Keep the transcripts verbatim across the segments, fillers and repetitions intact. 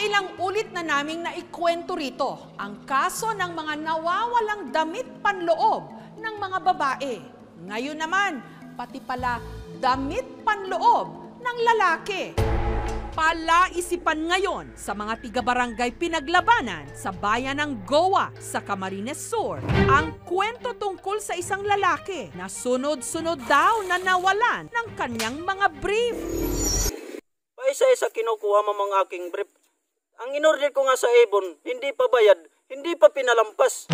Nakailang ulit na naming naikwento rito ang kaso ng mga nawawalang damit panloob ng mga babae. Ngayon naman, pati pala damit panloob ng lalaki. Palaisipan ngayon sa mga tiga-barangay Pinaglabanan sa bayan ng Goa sa Camarines Sur ang kwento tungkol sa isang lalaki na sunod-sunod daw na nawalan ng kanyang mga brief. Paisa-isa kinukuha mo mga aking brief. Ang inorder ko nga sa Avon, hindi pa bayad, hindi pa pinalampas.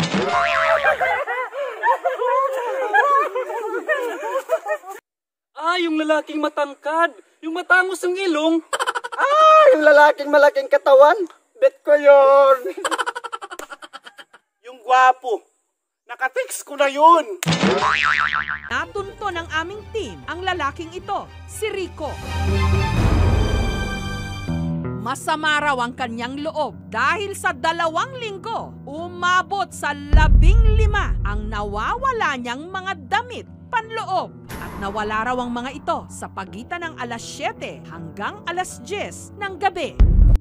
Ah, yung lalaking matangkad, yung matangos ng ilong. Ah, yung lalaking malaking katawan? Bet ko yun. Yung gwapo. Nakatix ko na yun. Natunto ng aming team ang lalaking ito, si Rico. Masama raw ang kanyang loob dahil sa dalawang linggo, umabot sa labing lima ang nawawala niyang mga damit panloob. At nawala raw ang mga ito sa pagitan ng alas siyete hanggang alas diyes ng gabi.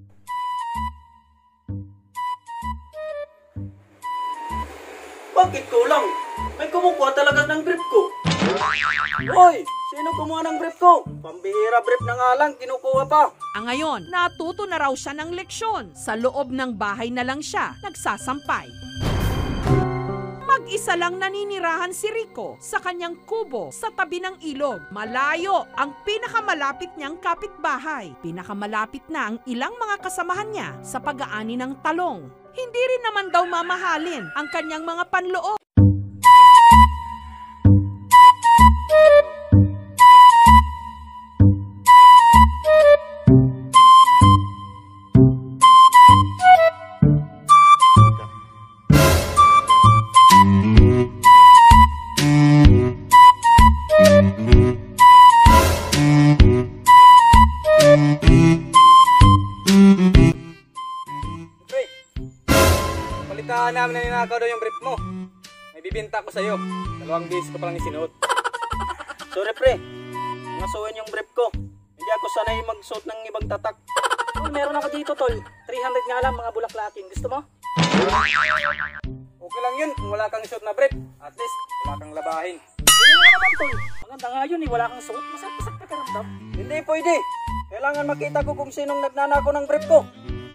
Bakit kulang? May kumukuha talaga ng brief ko. Hoy, sino kumuha ng brief ko? Pambihira brief na nga lang, kinukuha pa. Ang ngayon, natuto na raw siya ng leksyon. Sa loob ng bahay na lang siya nagsasampay. Mag-isa lang naninirahan si Rico sa kanyang kubo sa tabi ng ilog. Malayo ang pinakamalapit niyang kapitbahay. Pinakamalapit na ang ilang mga kasamahan niya sa pag-aani ng talong. Hindi rin naman daw mamahalin ang kanyang mga panloob. Balitaan namin na ninakaw daw yung brief mo. May bibinta ko sa'yo. Dalawang beses ko palang isinuot. Sorry pre, nasuhin yung brief ko. Hindi ako sanay magsuot ng ibang tatak. Tol, meron ako dito tol. three hundred nga lang mga bulaklakin. Gusto mo? Okay lang yun kung wala kang isuot na brief. At least wala kang labahin. Hindi nga naman tol. Maganda nga yun eh. Wala kang suot. Masakit ka karamdam. Hindi pwede. Kailangan makita ko kung sinong nagnanako ng brief ko.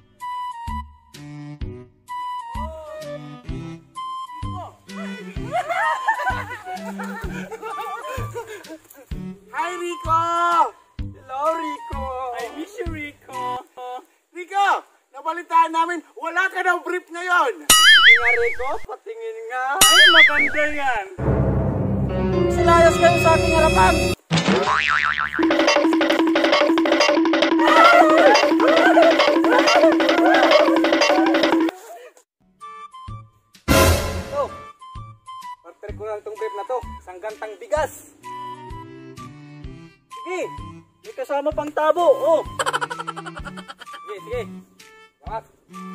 Hi Rico! Hello Rico! I miss you, Rico. Rico! Nabalitaan namin wala ka daw brief ngayon! Sige nga Rico, patingin nga! Ay, maganda yan. Silayas kayo sa aking harapan. Ito, partner ko lang itong brief na to. Isang gantang bigas. Sige, may kasama pang tabo. Oh. Sige, sige. Lakas.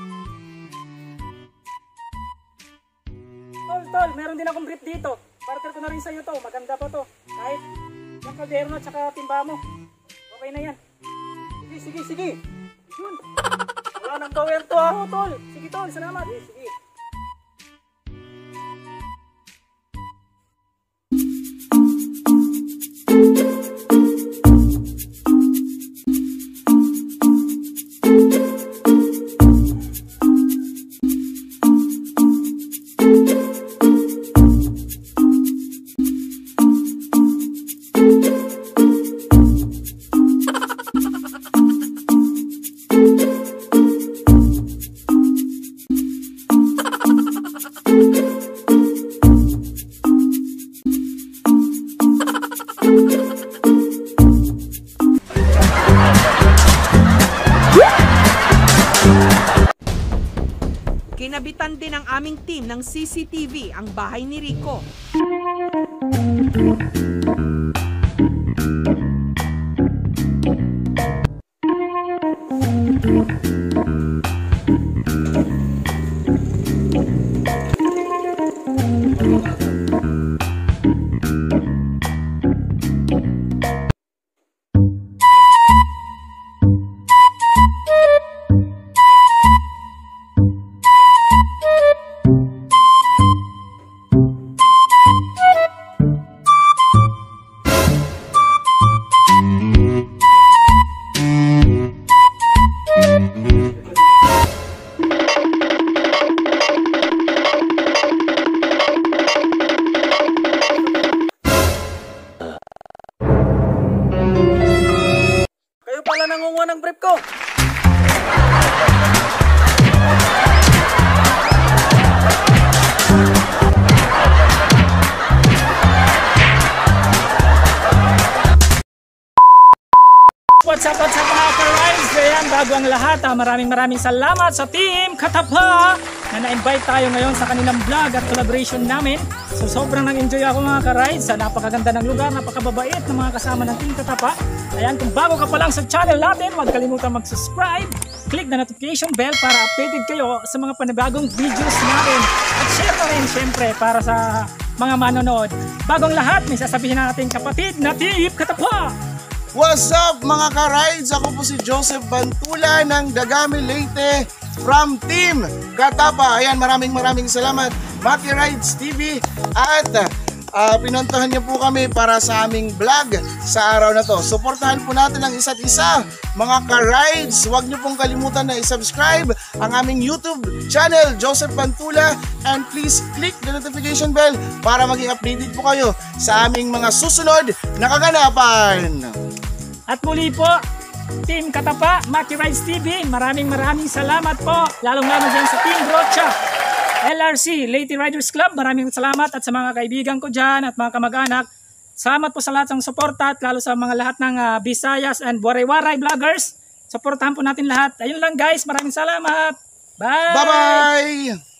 Tol, tol, meron din akong brief dito. Partner ko na rin sa'yo to. Maganda pa to. Kahit yung kalderno at saka timba mo. Okay na yan. Sige, sige, sige. Yun. Wala nang gawin to ah. Oo, tol. Sige, tol. Salamat. Sige, sige. Kinabitan din ng aming team ng C C T V ang bahay ni Rico. Kayo pala nangunguha ng brief ko. What's up, what's up mga ka-rides? Ayan, bago ang lahat, ah, maraming maraming salamat sa Team Katapa na na-invite tayo ngayon sa kanilang vlog at collaboration namin. So sobrang nang-enjoy ako mga ka-rides. Sa napakaganda ng lugar, napakababait ng mga kasama ng Team Katapa. Ayan, kung bago ka pa lang sa channel natin, huwag kalimutan mag-subscribe. Click the notification bell para updated kayo sa mga panibagong videos natin. At share na rin syempre para sa mga manonood. Bagong lahat, may sasabihin natin kapatid na Team Katapa. What's up mga ka-rides? Ako po si Joseph Bantula ng Dagami Leyte from Team Katapa. Ayan, maraming maraming salamat Maki Rides T V at uh, pinuntahan niyo po kami para sa aming vlog sa araw na to. Suportahan po natin ang isa't isa mga ka-rides. Huwag niyo pong kalimutan na i-subscribe ang aming YouTube channel Joseph Bantula and please click the notification bell para maging updated po kayo sa aming mga susunod na kaganapan. At muli po, Team Katapa, Maki Rides T V, maraming maraming salamat po. Lalong-lalo dyan sa Team Brocha, L R C, Leyte Riders Club, maraming salamat at sa mga kaibigan ko dyan at mga kamag-anak. Salamat po sa lahat ng suporta at lalo sa mga lahat ng uh, Visayas and Waray-Waray vloggers. Suportahan po natin lahat. Ayun lang guys, maraming salamat. Bye! Bye-bye!